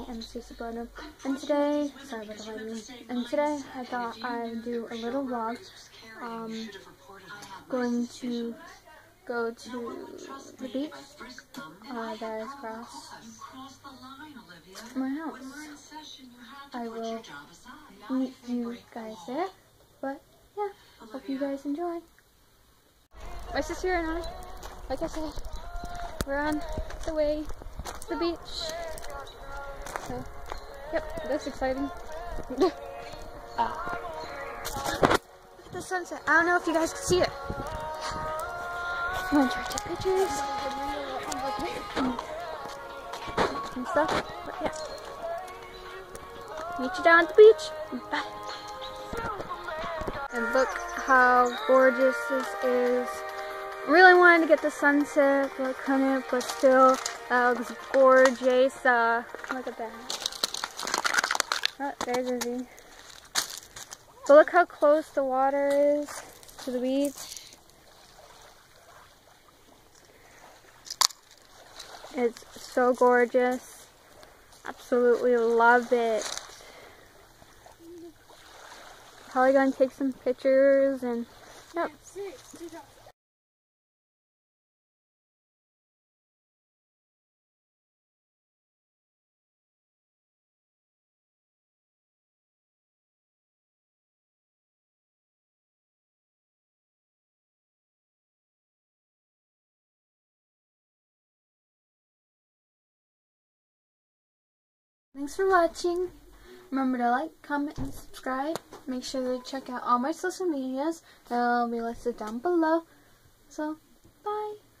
and Stacey Burnham, and today, sorry about the lighting, and today I thought I'd do a little vlog, going to go to the beach, that is across my house. I will meet you guys there, but yeah, hope you guys enjoy. My sister and I, like I said, we're on the way to the beach. So, yep, that's exciting. Look at the sunset. I don't know if you guys can see it. I'm gonna try to take pictures and stuff. But yeah, meet you down at the beach. Bye. And look how gorgeous this is. Really wanted to get the sunset, but couldn't. But still, that looks gorgeous. Look at that. Oh, there's Izzy. But look how close the water is to the beach. It's so gorgeous. Absolutely love it. Probably gonna take some pictures and yep. Thanks for watching. Remember to like, comment, and subscribe. Make sure to check out all my social medias. They'll be listed down below. So, bye.